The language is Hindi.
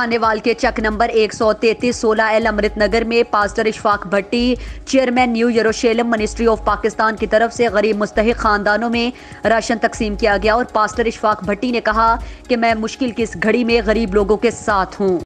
खानेवाल के चक नंबर 133 16L अमृतनगर में pastor Ishfaq Bhatti chairman new Jerusalem ministry of Pakistan की तरफ से गरीब मुस्तहिक खानदानों में राशन तकसीम किया गया और पास्टर इशफाक भट्टी ने कहा कि मैं मुश्किल की इस घड़ी में गरीब लोगों के साथ हूँ।